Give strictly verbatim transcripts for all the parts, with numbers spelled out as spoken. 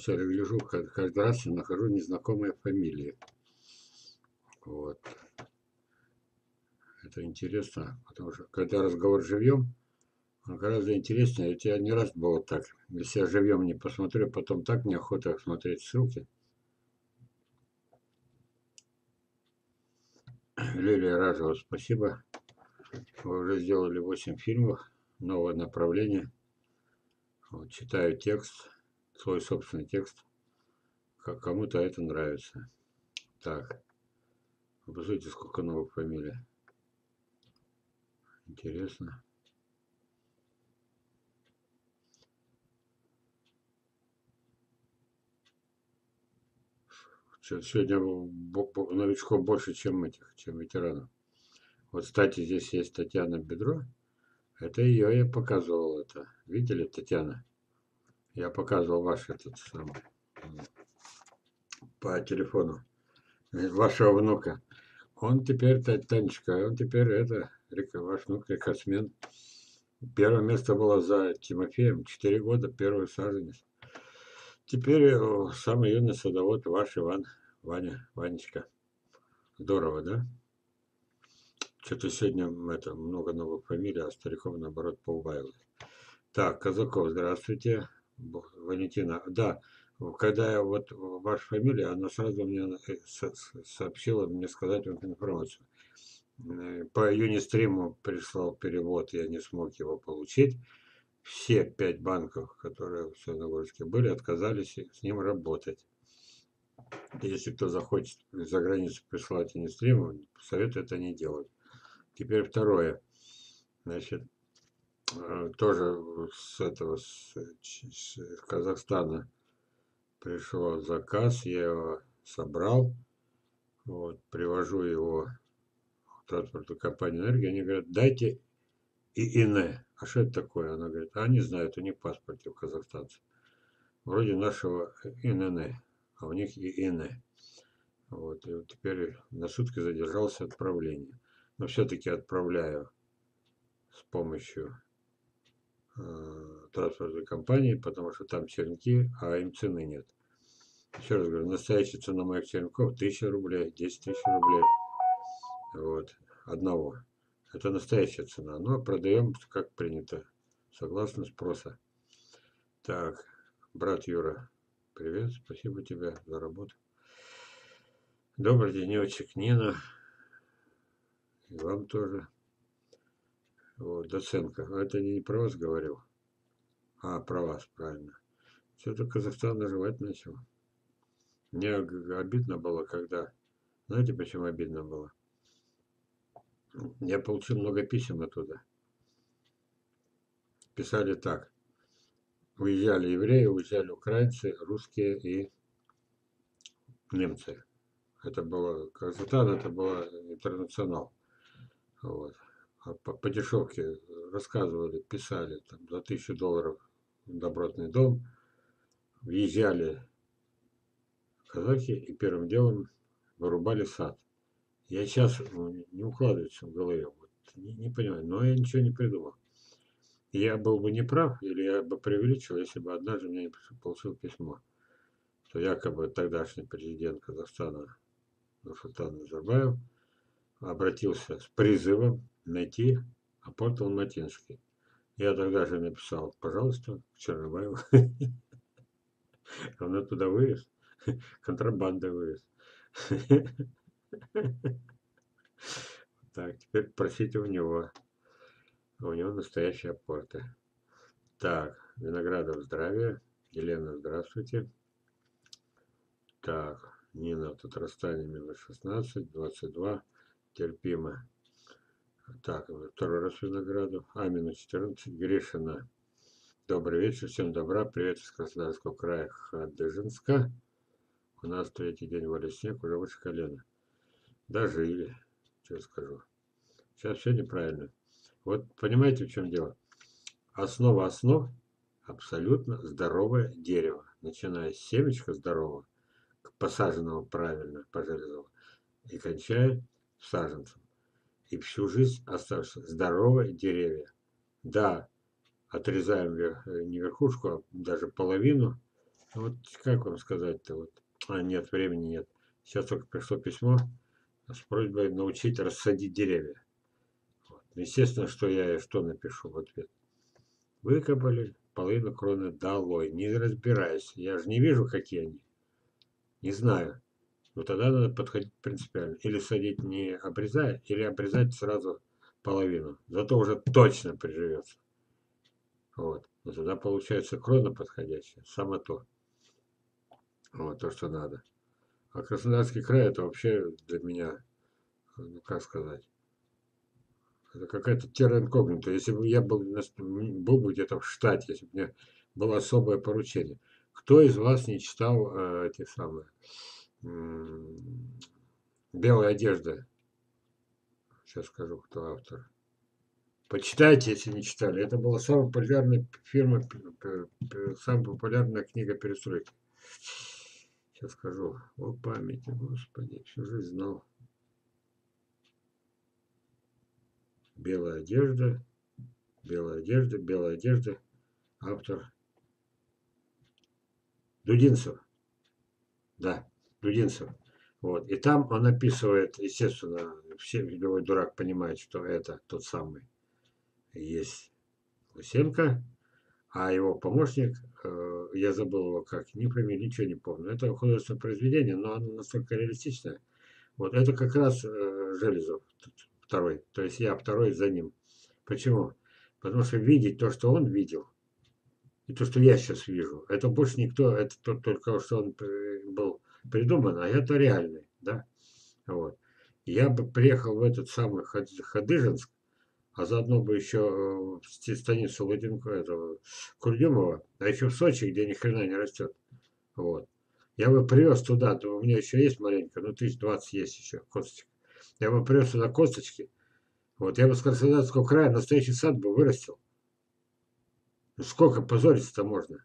вначале гляжу, каждый раз я нахожу незнакомые фамилии. Вот. Это интересно, потому что когда разговор живьем, он гораздо интереснее. У тебя не раз было так. Если я живьем не посмотрю, потом так неохота смотреть ссылки. Лилия Ражева, спасибо. Вы уже сделали восемь фильмов. Новое направление. Вот, читаю текст, свой собственный текст. Как кому-то это нравится. Так. Посмотрите, сколько новых фамилий. Интересно. Сегодня новичков больше, чем этих, чем ветеранов. Вот, кстати, здесь есть Татьяна Бедро. Это ее я показывал. Это видели, Татьяна? Я показывал ваш этот самый по телефону вашего внука. Он теперь, Танечка, он теперь это, ваш внук рекордсмен. Первое место было за Тимофеем. Четыре года, первый саженец. Теперь самый юный садовод ваш Иван, Ваня, Ванечка. Здорово, да? Что-то сегодня это, много новых фамилий, а стариков, наоборот, поубавилось. Так, Казаков, здравствуйте. Валентина, да, когда я вот ваша фамилия, она сразу мне сообщила мне сказать вам информацию. По Юнистриму прислал перевод, я не смог его получить. Все пять банков, которые в Саяногорске были, отказались с ним работать. Если кто захочет за границу прислать Юнистриму, советую это не делать. Теперь второе. Значит, тоже с этого, с, с Казахстана пришел заказ, я его собрал, вот, привожу его в транспортную компанию «Энергия», они говорят, дайте ИИН. А что это такое? Она говорит, а они знают, у них в паспорте у казахстанцев. Вроде нашего ИНН, а у них ИИН. Вот, и вот теперь на сутки задержался отправление. Но все-таки отправляю с помощью э, транспортной компании, потому что там черенки, а им цены нет. Еще раз говорю, настоящая цена моих черенков тысяча рублей, десять тысяч рублей. Вот, одного. Это настоящая цена. Но продаем, как принято, согласно спроса. Так, брат Юра, привет, спасибо тебе за работу. Добрый денечек, Нина. И вам тоже. Вот, Доценко. Это не про вас говорил. А, про вас, правильно. Что-то Казахстан наживать начал. Мне обидно было, когда... Знаете, почему обидно было? Я получил много писем оттуда. Писали так. Уезжали евреи, уезжали украинцы, русские и немцы. Это было Казахстан, это было интернационал. Вот. А по, по дешевке рассказывали, писали там, за тысячу долларов добротный дом. Въезжали казахи и первым делом вырубали сад. Я сейчас ну, не укладывается в голове. Вот, не, не понимаю, но я ничего не придумал. Я был бы неправ, или я бы преувеличил, если бы однажды мне не получил письмо, что якобы тогдашний президент Казахстана Нурсултан Назарбаев обратился с призывом найти апорт Алматинский. Я тогда же написал, пожалуйста, к Чернобаеву. Он оттуда вывез, контрабандой вывез. Так, теперь просите у него. У него настоящие апорты. Так, Виноградов, здравия. Елена, здравствуйте. Так, Нина, в Татарстане минус шестнадцать, двадцать два, терпимо. Так, второй раз Виноградов. А, минус четырнадцать, Гришина. Добрый вечер, всем добра. Привет из Краснодарского края, Хадыженска. У нас третий день валит снег, уже выше колена. Дожили, что скажу. Сейчас все неправильно. Вот понимаете, в чем дело? Основа основ абсолютно здоровое дерево. Начиная с семечка здорового, посаженного правильно, пожалезного, и кончая саженцем. И всю жизнь оставшись здоровые деревья. Да, отрезаем не верхушку, а даже половину Вот как вам сказать-то? Вот. А, нет, времени нет. Сейчас только пришло письмо с просьбой научить рассадить деревья. Вот. Естественно, что я и что напишу в ответ. Выкопали половину кроны долой, не разбираясь. Я же не вижу, какие они. Не знаю. Но тогда надо подходить принципиально. Или садить не обрезая, или обрезать сразу половину. Зато уже точно приживется. Вот. Но тогда получается крона подходящая. Само то. Вот то, что надо. А Краснодарский край это вообще для меня, ну как сказать, это какая-то терра инкогнита. Если бы я был, был бы где-то в штате, если бы у меня было особое поручение. Кто из вас не читал э, эти самые «Белая одежда»? Сейчас скажу, кто автор. Почитайте, если не читали. Это была самая популярная фирма, самая популярная книга перестройки. Сейчас скажу. О памяти, Господи, всю жизнь знал. Белая одежда, белая одежда, белая одежда. Автор Дудинцев. Да, Дудинцев. Вот. И там он описывает, естественно, все, любой дурак понимает, что это тот самый есть Лысенко, а его помощник, э, я забыл его как, ни фамилии, ничего не помню. Это художественное произведение, но оно настолько реалистичное. Вот это как раз э, Железов второй. То есть я второй за ним. Почему? Потому что видеть то, что он видел, и то, что я сейчас вижу, это больше никто, это только что он был придуман, а это реальный, да. Вот. Я бы приехал в этот самый Хадыженск, а заодно бы еще в станицу Владимира этого Курдюмова, а еще в Сочи, где ни хрена не растет. Вот. Я бы привез туда, то у меня еще есть маленько, ну тысяч двадцать есть еще косточек. Я бы привез туда косточки. Вот, я бы с Краснодарского края настоящий сад бы вырастил. Ну, сколько позориться-то можно?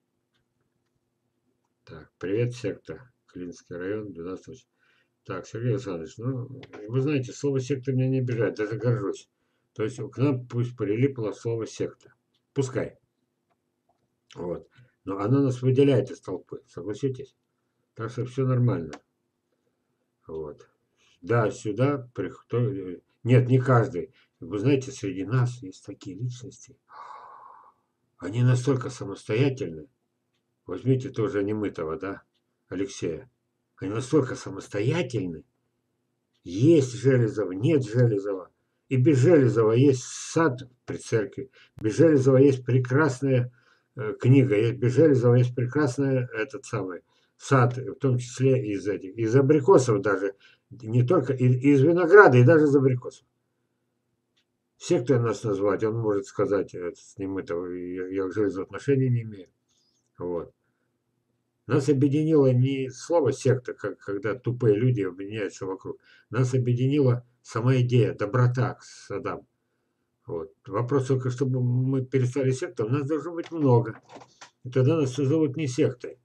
Так, привет, секта. Клинский район, двенадцать. Так, Сергей Александрович, ну, вы знаете, слово секта меня не обижает, даже горжусь. То есть к нам пусть прилипло слово секта. Пускай. Вот. Но оно нас выделяет из толпы, согласитесь? Так что все нормально. Вот. Да, сюда приходит. Нет, не каждый. Вы знаете, среди нас есть такие личности. Они настолько самостоятельны. Возьмите тоже немытого, да, Алексея. Они настолько самостоятельны. Есть Железова, нет Железова. И без Железова есть сад при церкви. Без Железова есть прекрасная э, книга. Есть, без Железова есть прекрасный этот самый сад, в том числе из этих, из абрикосов даже. Не только из, из винограда, и даже из абрикосов. Все, кто нас назвать, он может сказать, это, с ним этого, я, я к Железу отношения не имею. Вот. Нас объединило не слово секта, как когда тупые люди объединяются вокруг. Нас объединила сама идея, доброта к садам. Вот. Вопрос только, чтобы мы перестали сектой, у нас должно быть много. И тогда нас назовут не сектой.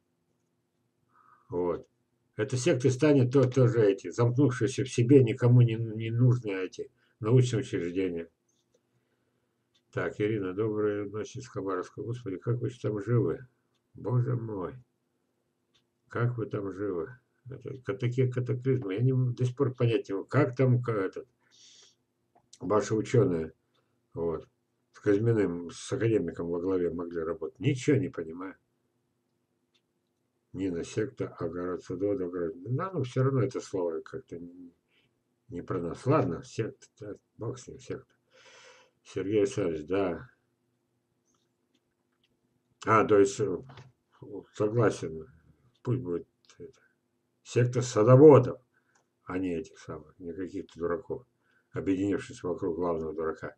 Вот. Эта секта станет то, тоже эти, замкнувшиеся в себе, никому не, не нужные эти научные учреждения. Так, Ирина, доброй ночи из Хабаровска. Господи, как вы там живы? Боже мой. Как вы там живы? Это, такие катаклизмы. Я не, до сих пор понять не могу, как там этот, ваши ученые вот, с Казьминым, с академиком во главе могли работать. Ничего не понимаю. Нина, секта, огород, судов, огород. Да, ну все равно это слово как-то не, не про нас. Ладно, секта, да, бог с ним, секта. Сергей Александрович, да. А, то есть, согласен, пусть будет это, секта садоводов, а не этих самых, не каких-то дураков, объединившись вокруг главного дурака.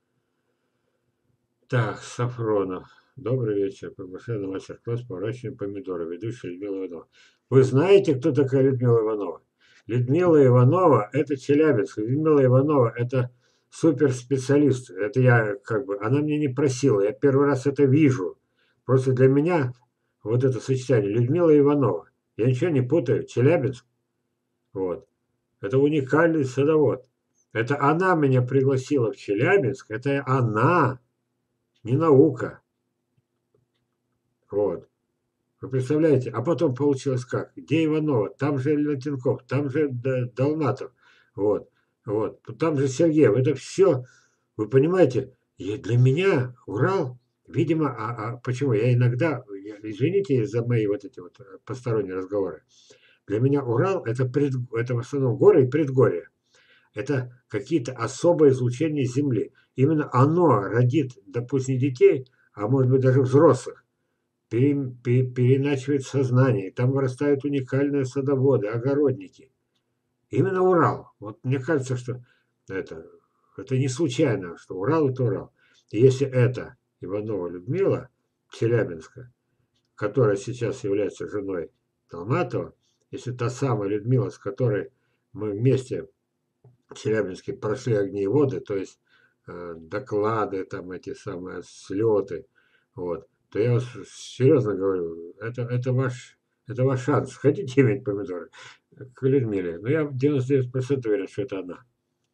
Так, Сафронов. Добрый вечер. Приглашаю на мастер-класс по выращиванию помидоров. Ведущая Людмила Иванова. Вы знаете, кто такая Людмила Иванова? Людмила Иванова – это Челябинск. Людмила Иванова – это суперспециалист. Это я как бы… Она мне не просила. Я первый раз это вижу. Просто для меня вот это сочетание. Людмила Иванова. Я ничего не путаю. Челябинск. Вот. Это уникальный садовод. Это она меня пригласила в Челябинск. Это она. Не наука. Вот. Вы представляете? А потом получилось как? Где Иванова? Там же Латенков, там же Д- Долматов. Вот. Вот. Там же Сергеев. Это все, вы понимаете, и для меня Урал, видимо, а, а почему? Я иногда, я- извините за мои вот эти вот э, посторонние разговоры. Для меня Урал это, пред, это в основном горы и предгорья. Это какие-то особые излучения Земли. Именно оно родит, допустим, не детей, а может быть даже взрослых, пере- пе- переначивает сознание. Там вырастают уникальные садоводы, огородники. Именно Урал. Вот мне кажется, что это, это не случайно, что Урал это Урал. И если это Иванова Людмила, Челябинска, которая сейчас является женой Долматова, если та самая Людмила, с которой мы вместе в Челябинске прошли огни и воды, то есть э, доклады, там эти самые слеты, вот, то я вас серьезно говорю, это, это ваш, это ваш шанс. Хотите иметь помидоры к Людмиле? Но я в девяносто девять процентов уверен, что это она.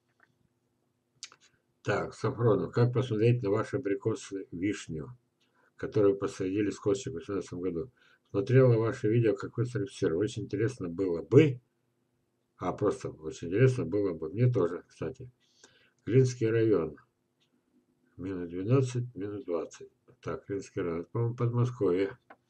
Так, Сафронов, как посмотреть на ваши абрикосы вишню, которую посадили с костью в две тысячи восемнадцатом году? Смотрела ваше видео, как вы срепетировали. Очень интересно было бы, а просто очень интересно было бы, мне тоже, кстати. Клинский район. Минус двенадцать, минус двадцать. Так, Клинский район. Это, по-моему, Подмосковье.